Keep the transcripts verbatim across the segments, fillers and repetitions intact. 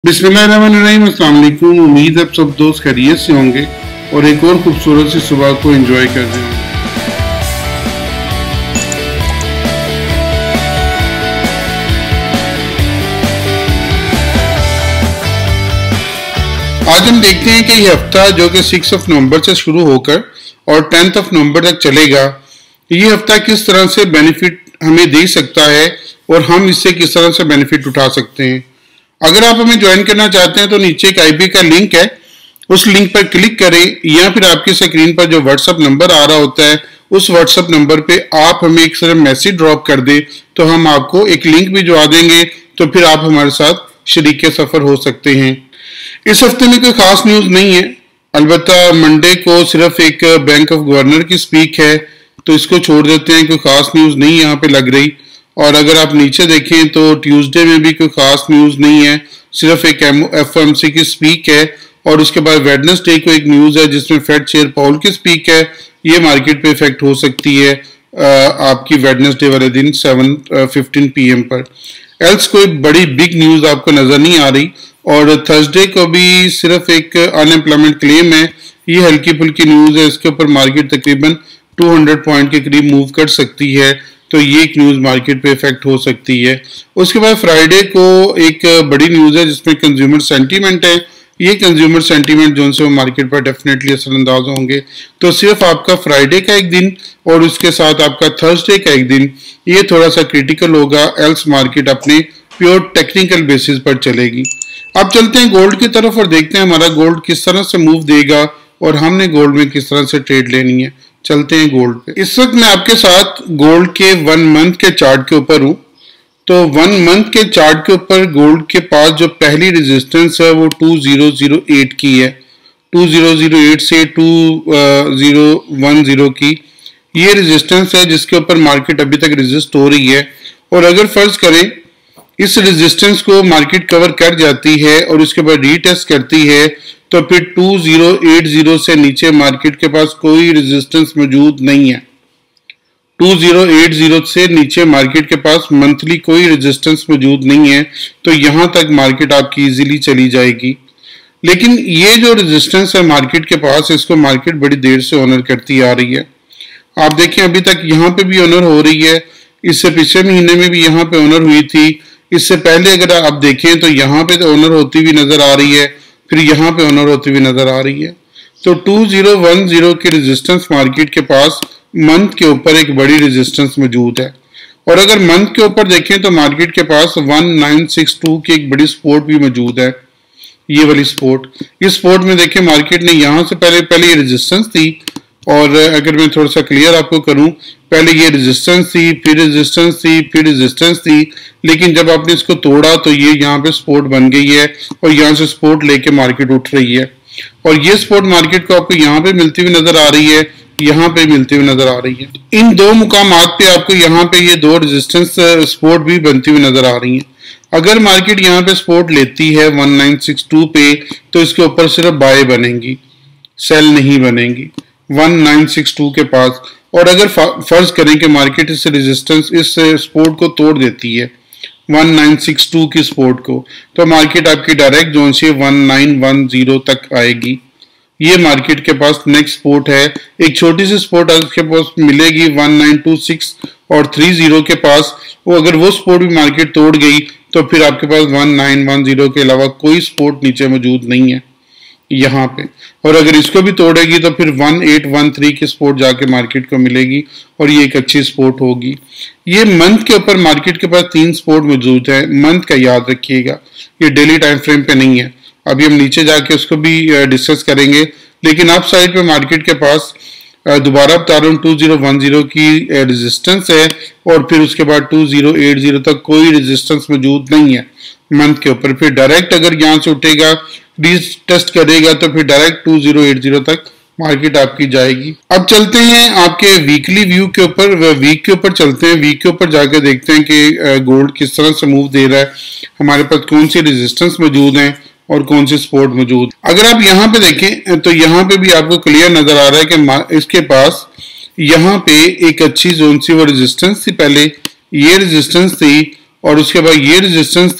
बिस्मिल्लाहिर्रहमानिर्रहीम, अस्सलाम वालेकुम। उम्मीद है आप सब दोस्त खैरियत से होंगे और एक और खूबसूरत सी सुबह को एंजॉय कर रहे हैं। आज हम देखते हैं कि ये हफ्ता जो कि सिक्स ऑफ नवंबर से शुरू होकर और टेंथ ऑफ नवंबर तक चलेगा, ये हफ्ता किस तरह से बेनिफिट हमें दे सकता है और हम इससे किस तरह से बेनिफिट उठा सकते हैं। अगर आप हमें ज्वाइन करना चाहते हैं तो नीचे एक आईपी का लिंक है, उस लिंक पर क्लिक करें या फिर आपकी स्क्रीन पर जो व्हाट्सएप नंबर आ रहा होता है उस व्हाट्सएप नंबर पे आप हमें एक सिर्फ मैसेज ड्रॉप कर दें तो हम आपको एक लिंक भी भिजवा देंगे, तो फिर आप हमारे साथ शरीक सफर हो सकते हैं। इस हफ्ते में कोई खास न्यूज नहीं है, अलबत्ता मंडे को सिर्फ एक बैंक ऑफ गवर्नर की स्पीक है, तो इसको छोड़ देते हैं, कोई खास न्यूज नहीं यहाँ पे लग रही। और अगर आप नीचे देखें तो ट्यूसडे में भी कोई खास न्यूज नहीं है, सिर्फ एक एफ ओ एम सी की स्पीक है और उसके बाद वेडनेसडे को एक न्यूज है जिसमें फेड चेयर पाउल की स्पीक है। ये मार्केट पे इफेक्ट हो सकती है आपकी वेडनेसडे वाले दिन सेवन फिफ्टीन पी एम पर। एल्स कोई बड़ी बिग न्यूज आपको नजर नहीं आ रही। और थर्सडे को भी सिर्फ एक अनएम्प्लॉयमेंट क्लेम है, ये हल्की फुल्की न्यूज है, इसके ऊपर मार्केट तकरीबन टू हंड्रेड पॉइंट के करीब मूव कर सकती है, तो ये एक न्यूज मार्केट पे इफेक्ट हो सकती है। उसके बाद फ्राइडे को एक बड़ी न्यूज है जिसमें कंज्यूमर सेंटीमेंट है, ये कंज्यूमर सेंटीमेंट जो से वो मार्केट पर डेफिनेटली असरअंदाज होंगे। तो सिर्फ आपका फ्राइडे का एक दिन और उसके साथ आपका थर्सडे का एक दिन ये थोड़ा सा क्रिटिकल होगा, एल्स मार्केट अपने प्योर टेक्निकल बेसिस पर चलेगी। अब चलते हैं गोल्ड की तरफ और देखते हैं हमारा गोल्ड किस तरह से मूव देगा और हमने गोल्ड में किस तरह से ट्रेड लेनी है। चलते हैं गोल्ड पे। इस वक्त मैं आपके साथ गोल्ड के वन मंथ के चार्ट के ऊपर हूं। तो वन मंथ के चार्ट के ऊपर गोल्ड के पास जो पहली रेजिस्टेंस है वो टू जीरो जीरो एट की है, टू जीरो जीरो एट से टू जीरो वन जीरो की ये रेजिस्टेंस है जिसके ऊपर मार्केट अभी तक रेजिस्ट हो रही है। और अगर फर्ज करें इस रेजिस्टेंस को मार्केट कवर कर जाती है और उसके बाद रीटेस्ट करती है तो फिर टू जीरो एट जीरो से नीचे मार्केट के पास कोई रेजिस्टेंस मौजूद नहीं है। टू जीरो एट जीरो से नीचे मार्केट के पास मंथली कोई रेजिस्टेंस मौजूद नहीं है, तो यहां तक मार्केट आपकी इजीली चली जाएगी। लेकिन ये जो रेजिस्टेंस है मार्केट के पास, इसको मार्केट बड़ी देर से ऑनर करती आ रही है। आप देखें अभी तक यहाँ पे भी ऑनर हो रही है, इससे पिछले महीने में भी यहाँ पे ऑनर हुई थी, इससे पहले अगर आप देखें तो यहाँ पे तो ऑनर होती हुई नजर आ रही है, फिर यहाँ पे ऑनर होती हुई नजर आ रही है। तो टू जीरो वन जीरो की रेजिस्टेंस मार्केट के पास मंथ के ऊपर एक बड़ी रेजिस्टेंस मौजूद है। और अगर मंथ के ऊपर देखें तो मार्केट के पास वन नाइन सिक्स टू की एक बड़ी सपोर्ट भी मौजूद है, ये वाली सपोर्ट। इस सपोर्ट में देखें मार्केट ने यहाँ से पहले पहले ये रेजिस्टेंस थी, और अगर मैं थोड़ा सा क्लियर आपको करूं, पहले ये रेजिस्टेंस थी, फिर रेजिस्टेंस थी, फिर रेजिस्टेंस थी, लेकिन जब आपने इसको तोड़ा तो ये यहाँ पे सपोर्ट बन गई है और यहाँ से सपोर्ट लेके मार्केट उठ रही है। और ये सपोर्ट मार्केट को आपको यहाँ पे मिलती हुई नजर आ रही है, यहाँ पे मिलती हुई नजर आ रही है। इन दो मुकामात पे आपको यहाँ पे ये दो रेजिस्टेंस सपोर्ट भी बनती हुई नजर आ रही है। अगर मार्केट यहाँ पे सपोर्ट लेती है वन नाइन सिक्स टू पे तो इसके ऊपर सिर्फ बाय बनेंगी, सेल नहीं बनेंगी वन नाइन सिक्स टू के पास। और अगर फर्ज करें कि मार्केट इस रेजिस्टेंस इस सपोर्ट को तोड़ देती है वन नाइन सिक्स टू की सपोर्ट को, तो मार्केट आपकी डायरेक्ट जोन से वन नाइन वन जीरो तक आएगी। ये मार्केट के पास नेक्स्ट सपोर्ट है, एक छोटी सी सपोर्ट आपके पास मिलेगी वन नाइन टू सिक्स और थ्री जीरो के पास। वो अगर वो सपोर्ट भी मार्केट तोड़ गई तो फिर आपके पास वन नाइन वन जीरो के अलावा कोई सपोर्ट नीचे मौजूद नहीं है यहाँ पे। और अगर इसको भी तोड़ेगी तो फिर वन एट वन थ्री की सपोर्ट जाके मार्केट को मिलेगी और ये एक अच्छी सपोर्ट होगी। ये मंथ के ऊपर मार्केट के पास तीन सपोर्ट मौजूद है, मंथ का याद रखिएगा, ये डेली टाइम फ्रेम पे नहीं है। अभी हम नीचे जाके उसको भी डिस्कस करेंगे, लेकिन अप साइड पे मार्केट के पास दोबारा बता रहा हूँ टू जीरो वन जीरो की रेजिस्टेंस है और फिर उसके बाद टू जीरो एट जीरो तक कोई रेजिस्टेंस मौजूद नहीं है मंथ के ऊपर। फिर डायरेक्ट अगर यहाँ से उठेगा टेस्ट करेगा तो फिर direct two zero eight zero तक मार्केट आपकी जाएगी। अब चलते हैं आपके वीकली व्यू के ऊपर, वीक के ऊपर चलते हैं। वीक के ऊपर जाकर देखते हैं कि गोल्ड किस तरह से मूव दे रहा है, हमारे पास कौन सी रेजिस्टेंस मौजूद है और कौन सी सपोर्ट मौजूद। अगर आप यहाँ पे देखें तो यहाँ पे भी आपको क्लियर नजर आ रहा है कि इसके पास यहाँ पे एक अच्छी जोन सी वो रेजिस्टेंस थी, पहले ये रेजिस्टेंस थी और उसके बाद ये रेजिस्टेंस थी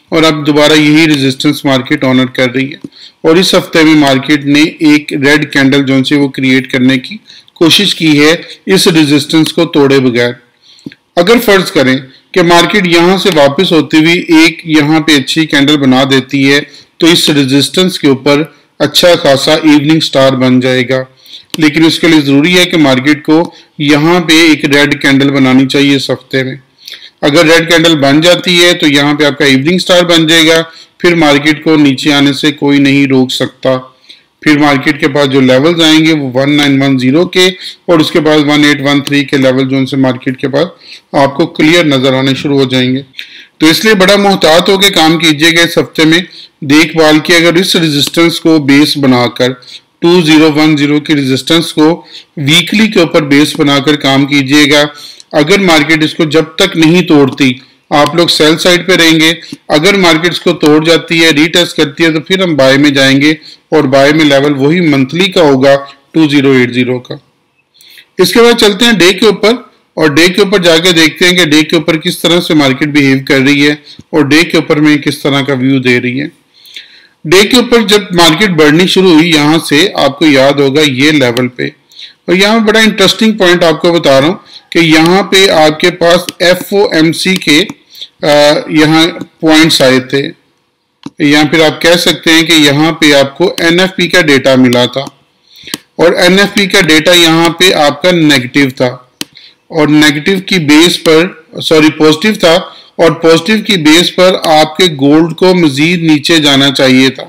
और अब दोबारा यही रेजिस्टेंस मार्केट ऑनर कर रही है। और इस हफ्ते में मार्केट ने एक रेड कैंडल जो से वो क्रिएट करने की कोशिश की है इस रेजिस्टेंस को तोड़े बगैर। अगर फर्ज करें कि मार्केट यहां से वापस होती हुई एक यहां पे अच्छी कैंडल बना देती है तो इस रेजिस्टेंस के ऊपर अच्छा खासा इवनिंग स्टार बन जाएगा, लेकिन उसके लिए जरूरी है कि मार्केट को यहाँ पे एक रेड कैंडल बनानी चाहिए इस हफ्ते में। अगर रेड कैंडल बन जाती है तो यहाँ पे आपका इवनिंग स्टार बन जाएगा, फिर मार्केट को नीचे आने से कोई नहीं रोक सकता। फिर मार्केट के पास जो लेवल्स आएंगे वो वन नाइन वन जीरो के और उसके बाद वन एट वन थ्री के लेवल जो उनसे मार्केट के पास आपको क्लियर नजर आने शुरू हो जाएंगे। तो इसलिए बड़ा मोहतात होकर काम कीजिएगा इस हफ्ते में। देखभाल की अगर इस रेजिस्टेंस को बेस बनाकर टू जीरो वन जीरो की रेजिस्टेंस को वीकली के ऊपर बेस बनाकर काम कीजिएगा। अगर मार्केट इसको जब तक नहीं तोड़ती आप लोग सेल साइड पे रहेंगे। अगर मार्केट इसको तोड़ जाती है, रीटेस्ट करती है, तो फिर हम बाय में जाएंगे और बाय में लेवल वही मंथली का होगा टू जीरो एट जीरो का। इसके बाद चलते हैं डे के ऊपर और डे के ऊपर जाके देखते हैं कि डे के ऊपर किस तरह से मार्केट बिहेव कर रही है और डे के ऊपर में किस तरह का व्यू दे रही है। डे के ऊपर जब मार्केट बढ़नी शुरू हुई यहाँ से आपको याद होगा ये लेवल पे, और यहाँ बड़ा इंटरेस्टिंग पॉइंट आपको बता रहा हूँ कि यहाँ पे आपके पास एफ ओ एम सी के यहाँ पॉइंट्स आए थे, या फिर आप कह सकते हैं कि यहाँ पे आपको एन एफ पी का डेटा मिला था और एन एफ पी का डेटा यहाँ पे आपका नेगेटिव था और नेगेटिव की बेस पर सॉरी पॉजिटिव था और पॉजिटिव की बेस पर आपके गोल्ड को मजीद नीचे जाना चाहिए था,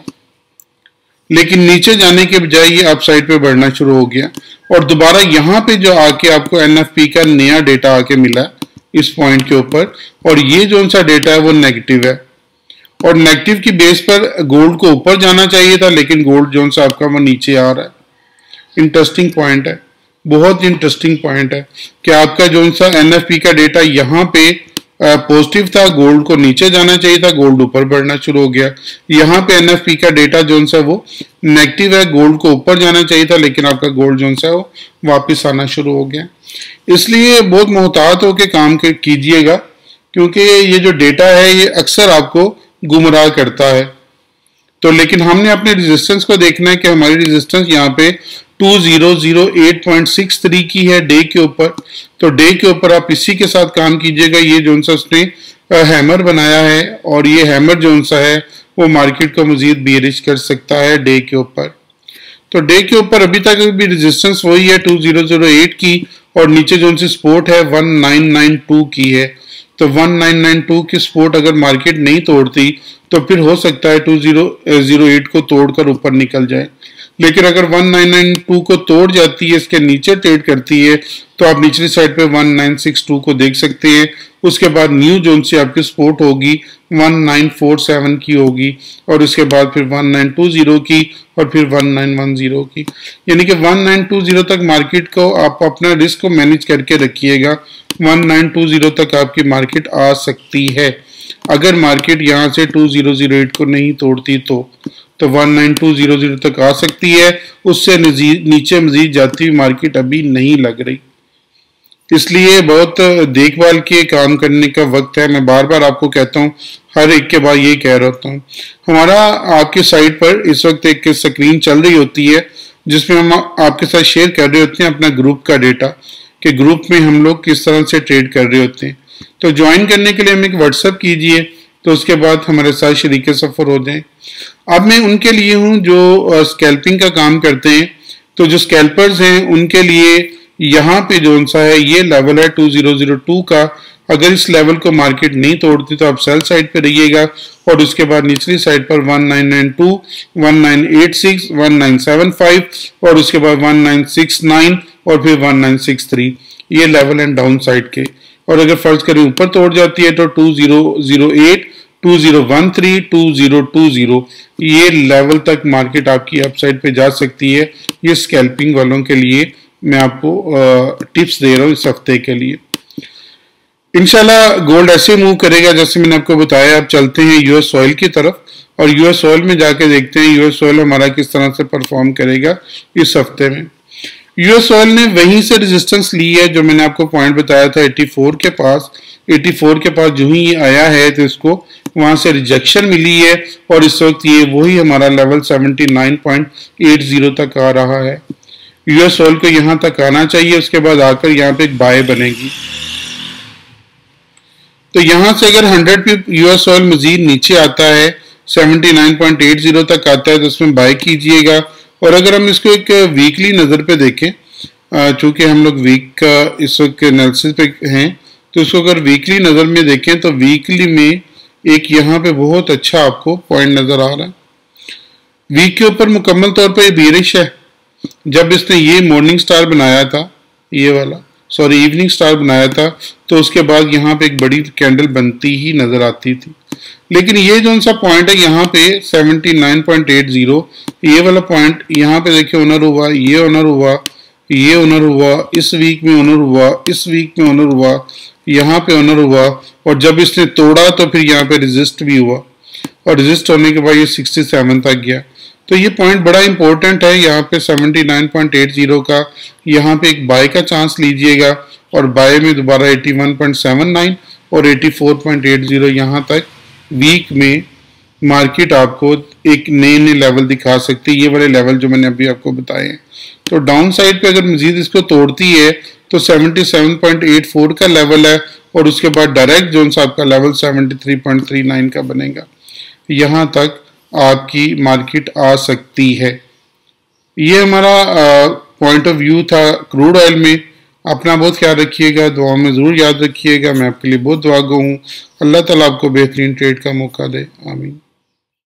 लेकिन नीचे जाने के बजाय ये अप साइड पे बढ़ना शुरू हो गया और दोबारा यहाँ पे जो आके आपको एन एफ पी का नया डेटा आके मिला इस पॉइंट के ऊपर, और ये जो सा डेटा है वो नेगेटिव है और नेगेटिव की बेस पर गोल्ड को ऊपर जाना चाहिए था, लेकिन गोल्ड जो सा आपका वो नीचे आ रहा है। इंटरेस्टिंग पॉइंट है, बहुत इंटरेस्टिंग पॉइंट है कि आपका जो सा एन एफ पी का डेटा यहाँ पे पॉजिटिव था, गोल्ड को नीचे जाना चाहिए था, गोल्ड ऊपर बढ़ना शुरू हो गया। यहाँ पे एन एफ पी का डेटा जो सा वो नेगेटिव है, गोल्ड को ऊपर जाना चाहिए था, लेकिन आपका गोल्ड जो सा वो वापस आना शुरू हो गया। इसलिए बहुत मोहतात होकर काम कीजिएगा क्योंकि ये जो डेटा है ये अक्सर आपको गुमराह करता है। तो लेकिन हमने अपने रेजिस्टेंस को देखना है कि हमारी रेजिस्टेंस यहाँ पे two zero zero eight point six three की है डे के ऊपर। तो डे के ऊपर आप इसी के साथ काम कीजिएगा। ये जो सा उसने हैमर बनाया है और ये हैमर जो सा है वो मार्केट को मजीद बेरिश कर सकता है डे के ऊपर। तो डे के ऊपर अभी तक भी रेजिस्टेंस वही है टू जीरो जीरो एट की और नीचे जो सी सपोर्ट है वन नाइन नाइन टू की है। तो वन नाइन नाइन टू की सपोर्ट अगर मार्केट नहीं तोड़ती तो फिर हो सकता है टू जीरो जीरो एट को तोड़कर ऊपर निकल जाए, लेकिन अगर वन नाइन नाइन टू को तोड़ जाती है, इसके नीचे ट्रेड करती है, तो आप निचली साइड पे वन नाइन सिक्स टू को देख सकते हैं। उसके बाद न्यू जोन से आपकी सपोर्ट होगी वन नाइन फोर सेवन की होगी और उसके बाद फिर वन नाइन टू जीरो की और फिर वन नाइन वन जीरो की, यानी कि वन नाइन टू जीरो तक मार्केट को आप अपना रिस्क को मैनेज करके रखिएगा। वन नाइन टू जीरो तक आपकी मार्केट आ सकती है। अगर मार्केट यहाँ से टू जीरो जीरो एट को नहीं तोड़ती तो तो one nine two zero zero तक आ सकती है, उससे नीचे मजीद जाती हुई मार्केट अभी नहीं लग रही। इसलिए बहुत देखभाल के काम करने का वक्त है। मैं बार बार आपको कहता हूँ, हर एक के बाद ये कह रहा होता हूँ। हमारा आपके साइट पर इस वक्त एक स्क्रीन चल रही होती है जिसमें हम आपके साथ शेयर कर रहे होते हैं अपना ग्रुप का डेटा कि ग्रुप में हम लोग किस तरह से ट्रेड कर रहे होते हैं। तो ज्वाइन करने के लिए हमें एक व्हाट्सएप कीजिए, तो उसके बाद हमारे साथ शरीके सफर हो जाएं। अब मैं उनके लिए हूँ जो स्कैल्पिंग का काम करते हैं। तो जो स्कैल्पर्स हैं उनके लिए यहाँ पे जो सा है ये लेवल है टू जीरो जीरो टू का। अगर इस लेवल को मार्केट नहीं तोड़ती तो आप सेल साइड पे रहिएगा और उसके बाद निचली साइड पर one nine nine two, one nine eight six, one nine seven five और उसके बाद वन नाइन सिक्स नाइन और फिर वन नाइन सिक्स थ्री, ये लेवल हैं डाउन साइड के। और अगर फर्ज करें ऊपर तोड़ जाती है तो two zero zero eight, two zero one three, two zero two zero, ये लेवल तक मार्केट आपकी अपसाइड पे जा सकती है। ये स्कैल्पिंग वालों के लिए मैं आपको टिप्स दे रहा हूँ इस हफ्ते के लिए। इंशाल्लाह गोल्ड ऐसे मूव करेगा जैसे मैंने आपको बताया। अब चलते हैं यूएस ऑयल की तरफ और यूएस ऑयल में जाके देखते हैं यूएस ऑयल हमारा किस तरह से परफॉर्म करेगा इस हफ्ते में। यूएस ऑयल ने वहीं से रेजिस्टेंस ली है जो मैंने आपको पॉइंट बताया था चौरासी के पास, चौरासी के पास जो ही ये आया है तो इसको वहां से रिजेक्शन मिली है और इस वक्त ये वही हमारा लेवल उन्यासी पॉइंट अस्सी तक आ रहा है। यूएस ऑयल को यहां तक आना चाहिए, उसके बाद आकर यहाँ पे एक बाय बनेगी। तो यहां से अगर हंड्रेड पे यूएस ऑयल मजीद नीचे आता है, उन्यासी पॉइंट अस्सी तक आता है तो उसमें बाय कीजिएगा। और अगर हम इसको एक वीकली नज़र पे देखें, चूंकि हम लोग वीक का इस वक्त एनालिसिस पे हैं, तो इसको अगर वीकली नज़र में देखें तो वीकली में एक यहाँ पे बहुत अच्छा आपको पॉइंट नज़र आ रहा है। वीक के ऊपर मुकम्मल तौर पर ये बीरिश है। जब इसने ये मॉर्निंग स्टार बनाया था, ये वाला सॉरी इवनिंग स्टार बनाया था, तो उसके बाद यहाँ पे एक बड़ी कैंडल बनती ही नजर आती थी। लेकिन ये जो सा पॉइंट है यहाँ पे उन्यासी पॉइंट अस्सी, ये वाला पॉइंट यहाँ पे देखिए ऑनर हुआ, ये ऑनर हुआ, ये ऑनर हुआ, इस वीक में ऑनर हुआ, इस वीक में ऑनर हुआ, यहाँ पे ऑनर हुआ, और जब इसने तोड़ा तो फिर यहाँ पे रेजिस्ट भी हुआ, और रेजिस्ट होने के बाद ये सड़सठ तक गया। तो ये पॉइंट बड़ा इंपॉर्टेंट है। यहाँ पे उन्यासी पॉइंट अस्सी का यहाँ पे एक बाय का चांस लीजिएगा, और बाय में दोबारा इक्यासी पॉइंट सात नौ और चौरासी पॉइंट अस्सी यहाँ तक वीक में मार्केट आपको एक नए नए लेवल दिखा सकती है, ये वाले लेवल जो मैंने अभी आपको बताए हैं। तो डाउन साइड पे अगर मजीद इसको तोड़ती है तो सतहत्तर पॉइंट चौरासी का लेवल है, और उसके बाद डायरेक्ट जोन सा आपका लेवल तिहत्तर पॉइंट तीस का बनेगा। यहाँ तक आपकी मार्केट आ सकती है। ये हमारा पॉइंट ऑफ व्यू था क्रूड ऑयल में। अपना बहुत ख्याल रखिएगा, दुआ में ज़रूर याद रखिएगा। मैं आपके लिए बहुत दुआ गो हूँ। अल्लाह ताला आपको बेहतरीन ट्रेड का मौका दे। आमीन।